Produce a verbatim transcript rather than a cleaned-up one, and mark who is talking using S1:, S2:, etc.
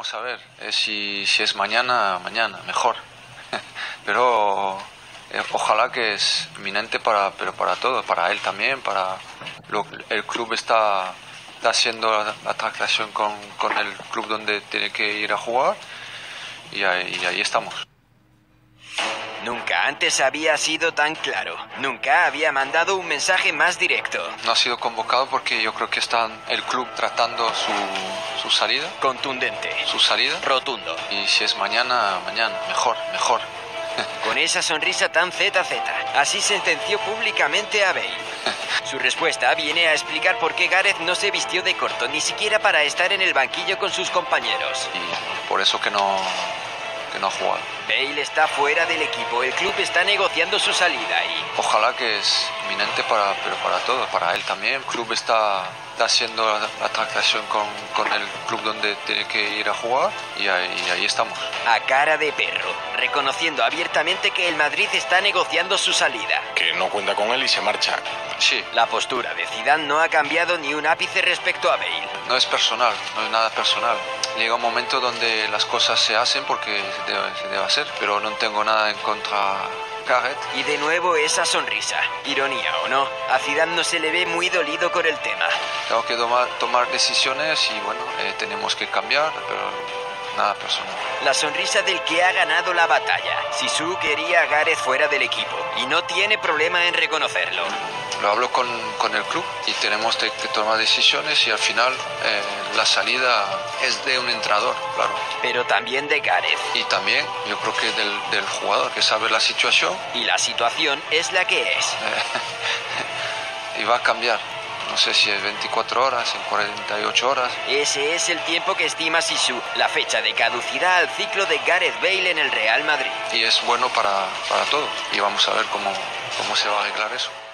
S1: Vamos a ver, eh, si, si es mañana, mañana, mejor. Pero eh, ojalá que es inminente para, pero para todos, para él también, para lo, el club está, está haciendo la, la transacción con, con el club donde tiene que ir a jugar y ahí, y ahí estamos.
S2: Nunca antes había sido tan claro. Nunca había mandado un mensaje más directo.
S1: No ha sido convocado porque yo creo que está el club tratando su, su salida.
S2: Contundente.
S1: Su salida.
S2: Rotundo.
S1: Y si es mañana, mañana. Mejor, mejor.
S2: Con esa sonrisa tan zeta zeta, así sentenció públicamente a Bale. Su respuesta viene a explicar por qué Gareth no se vistió de corto, ni siquiera para estar en el banquillo con sus compañeros.
S1: Y por eso que no... que no ha jugado.
S2: Bale está fuera del equipo, el club está negociando su salida y...
S1: Ojalá que es inminente para, pero para todos, para él también. El club está, está haciendo la, la transacción con, con el club donde tiene que ir a jugar y ahí, y ahí estamos.
S2: A cara de perro, reconociendo abiertamente que el Madrid está negociando su salida.
S3: Que no cuenta con él y se marcha.
S1: Sí.
S2: La postura de Zidane no ha cambiado ni un ápice respecto a Bale.
S1: No es personal, no es nada personal. Llega un momento donde las cosas se hacen porque se debe, se debe hacer, pero no tengo nada en contra de Gareth.
S2: Y de nuevo esa sonrisa. Ironía o no, a Zidane no se le ve muy dolido con el tema.
S1: Tengo que tomar, tomar decisiones y bueno, eh, tenemos que cambiar, pero nada personal.
S2: La sonrisa del que ha ganado la batalla. Sisu quería a Gareth fuera del equipo y no tiene problema en reconocerlo.
S1: Lo hablo con, con el club y tenemos que tomar decisiones y al final eh, la salida es de un entrenador, claro.
S2: Pero también de Gareth.
S1: Y también yo creo que del, del jugador que sabe la situación.
S2: Y la situación es la que es.
S1: Y va a cambiar. No sé si es veinticuatro horas, en cuarenta y ocho horas.
S2: Ese es el tiempo que estima Sisu, la fecha de caducidad al ciclo de Gareth Bale en el Real Madrid.
S1: Y es bueno para, para todos. Y vamos a ver cómo, cómo se va a arreglar eso.